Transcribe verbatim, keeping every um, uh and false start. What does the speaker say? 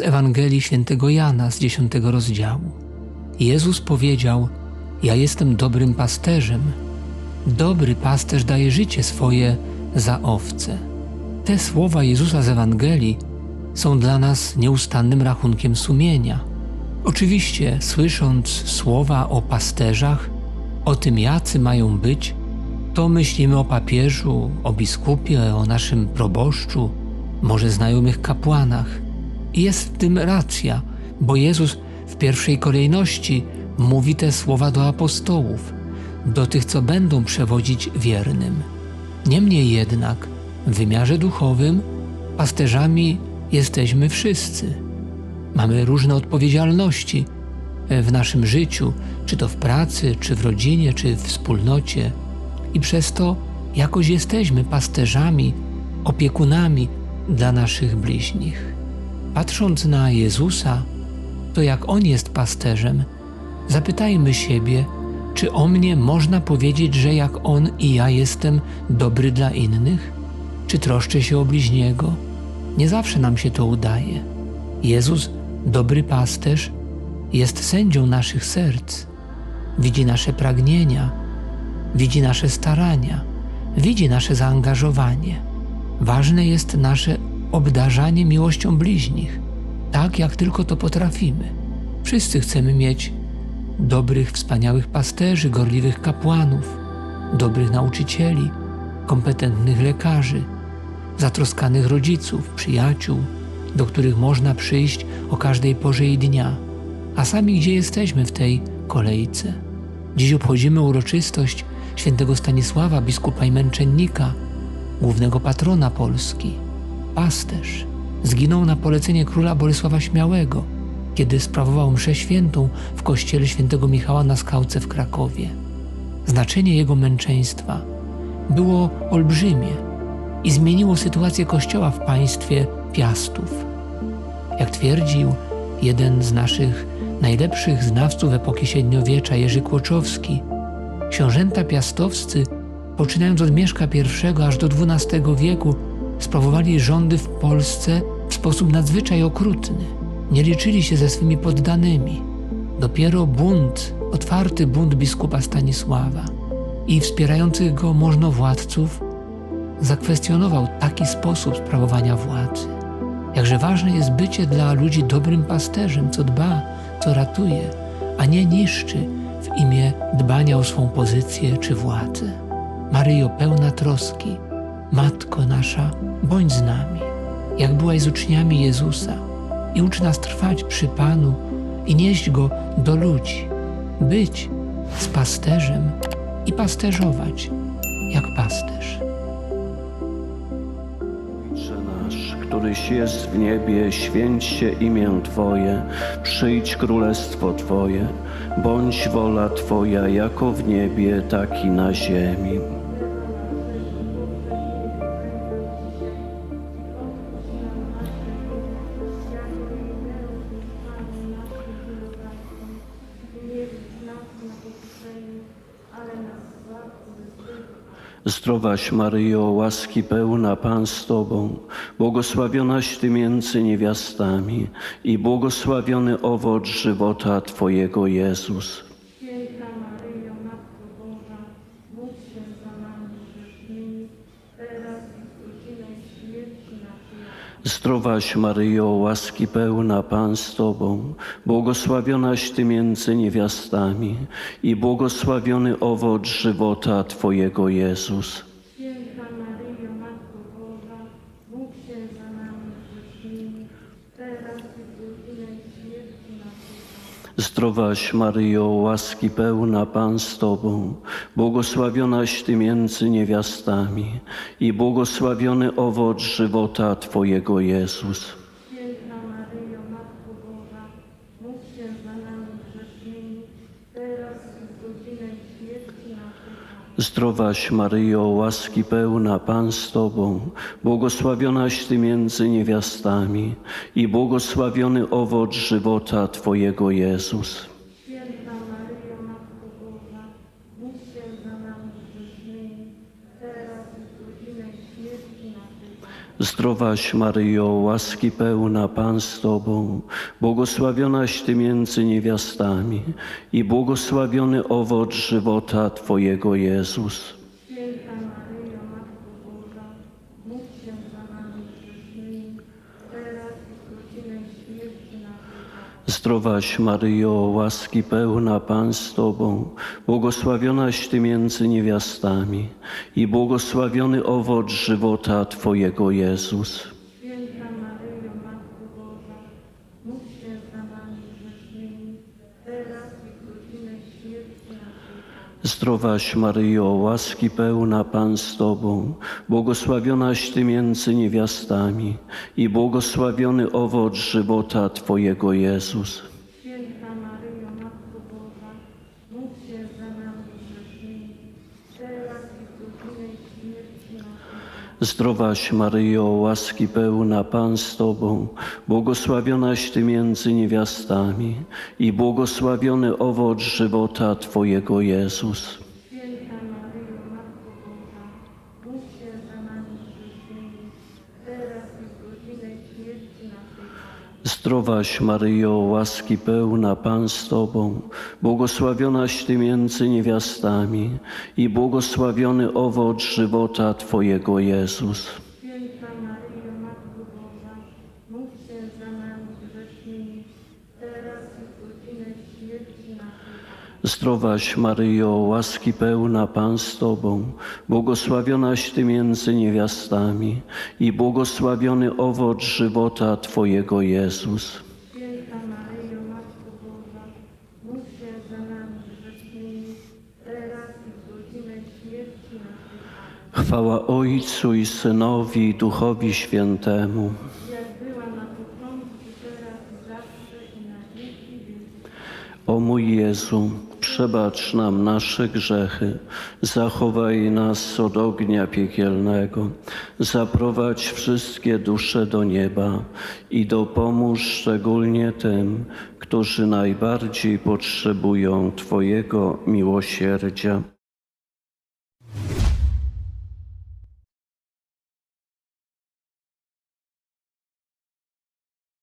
Ewangelii Świętego Jana z dziesiątego rozdziału. Jezus powiedział: ja jestem dobrym pasterzem. Dobry pasterz daje życie swoje za owce. Te słowa Jezusa z Ewangelii są dla nas nieustannym rachunkiem sumienia. Oczywiście, słysząc słowa o pasterzach, o tym, jacy mają być, to myślimy o papieżu, o biskupie, o naszym proboszczu, może znajomych kapłanach. I jest w tym racja, bo Jezus w pierwszej kolejności mówi te słowa do apostołów, do tych, co będą przewodzić wiernym. Niemniej jednak w wymiarze duchowym pasterzami jesteśmy wszyscy. Mamy różne odpowiedzialności w naszym życiu, czy to w pracy, czy w rodzinie, czy w wspólnocie. I przez to jakoś jesteśmy pasterzami, opiekunami dla naszych bliźnich. Patrząc na Jezusa, to jak On jest pasterzem, zapytajmy siebie, czy o mnie można powiedzieć, że jak On i ja jestem dobry dla innych? Czy troszczę się o bliźniego? Nie zawsze nam się to udaje. Jezus, dobry pasterz, jest sędzią naszych serc. Widzi nasze pragnienia, widzi nasze starania, widzi nasze zaangażowanie. Ważne jest nasze obdarzanie miłością bliźnich, tak jak tylko to potrafimy. Wszyscy chcemy mieć dobrych, wspaniałych pasterzy, gorliwych kapłanów, dobrych nauczycieli, kompetentnych lekarzy, zatroskanych rodziców, przyjaciół, do których można przyjść o każdej porze i dnia. A sami gdzie jesteśmy w tej kolejce? Dziś obchodzimy uroczystość świętego Stanisława, biskupa i męczennika, głównego patrona Polski. Pasterz zginął na polecenie króla Bolesława Śmiałego, kiedy sprawował mszę świętą w kościele świętego Michała na Skałce w Krakowie. Znaczenie jego męczeństwa było olbrzymie i zmieniło sytuację Kościoła w państwie Piastów. Jak twierdził jeden z naszych najlepszych znawców epoki średniowiecza, Jerzy Kłoczowski, książęta piastowscy, poczynając od Mieszka I aż do dwunastego wieku, sprawowali rządy w Polsce w sposób nadzwyczaj okrutny. Nie liczyli się ze swymi poddanymi. Dopiero bunt, otwarty bunt biskupa Stanisława i wspierających go możnowładców zakwestionował taki sposób sprawowania władzy. Jakże ważne jest bycie dla ludzi dobrym pasterzem, co dba, co ratuje, a nie niszczy w imię dbania o swą pozycję czy władzę. Maryjo, pełna troski, Matko nasza, bądź z nami, jak byłaś z uczniami Jezusa, i ucz nas trwać przy Panu i nieść Go do ludzi, być z pasterzem i pasterzować jak pasterz. Ojcze nasz, któryś jest w niebie, święć się imię Twoje, przyjdź królestwo Twoje, bądź wola Twoja jako w niebie, tak i na ziemi. Zdrowaś Maryjo, łaski pełna, Pan z Tobą, błogosławionaś Ty między niewiastami i błogosławiony owoc żywota Twojego, Jezus. Święta Maryjo, Matko Boża, módl się za nami grzesznymi, teraz i w godzinę śmierci naszej. Zdrowaś Maryjo, łaski pełna, Pan z Tobą, błogosławionaś Ty między niewiastami i błogosławiony owoc żywota Twojego, Jezus. Święta Maryjo, Matko Boża, módl się za nami grzesznymi, teraz i w godzinę śmierci naszej. Zdrowaś Maryjo, łaski pełna, Pan z Tobą, błogosławionaś Ty między niewiastami i błogosławiony owoc żywota Twojego, Jezus. Święta Maryjo, Matko Boża, módl się za nami grzesznymi, teraz i w godzinę śmierci naszej. Zdrowaś Maryjo, łaski pełna, Pan z Tobą, błogosławionaś Ty między niewiastami i błogosławiony owoc żywota Twojego, Jezus. Święta Maryjo, Matko Boża, módl się za nami grzesznymi, teraz i w godzinę śmierci naszej. Zdrowaś Maryjo, łaski pełna, Pan z Tobą, błogosławionaś Ty między niewiastami i błogosławiony owoc żywota Twojego, Jezus. Święta Maryjo, Matko Boża, módl się za nami grzesznymi, teraz i w godzinę śmierci naszej. Zdrowaś Maryjo, łaski pełna, Pan z Tobą, błogosławionaś Ty między niewiastami i błogosławiony owoc żywota Twojego, Jezus. Święta Maryjo, Matko Boża, módl się za nami grzesznymi, teraz i w godzinę śmierci naszej. Zdrowaś Maryjo, łaski pełna, Pan z Tobą, błogosławionaś Ty między niewiastami i błogosławiony owoc żywota Twojego, Jezus. Święta Maryjo, Matko Boża, módl się za nami grzesznymi, teraz i w godzinę śmierci naszej. Zdrowaś Maryjo, łaski pełna, Pan z Tobą, błogosławionaś Ty między niewiastami i błogosławiony owoc żywota Twojego, Jezus. Święta Maryjo, Matko Boża, módl się za nami grzesznymi, teraz i w godzinę śmierci naszej. Zdrowaś Maryjo, łaski pełna, Pan z Tobą, błogosławionaś Ty między niewiastami i błogosławiony owoc żywota Twojego, Jezus. Święta Maryjo, Matko Boża, módl się za nami grzesznymi, teraz i w godzinę śmierci naszej. Zdrowaś Maryjo, łaski pełna, Pan z Tobą, błogosławionaś Ty między niewiastami i błogosławiony owoc żywota Twojego, Jezus. Święta Maryjo, Matko Boża, módl się za nami grzesznymi, teraz i w godzinę śmierci naszej. Chwała Ojcu i Synowi i Duchowi Świętemu. Jak była na początku, teraz i zawsze i na wieki wieków. O mój Jezu, przebacz nam nasze grzechy, zachowaj nas od ognia piekielnego, zaprowadź wszystkie dusze do nieba i dopomóż szczególnie tym, którzy najbardziej potrzebują Twojego miłosierdzia.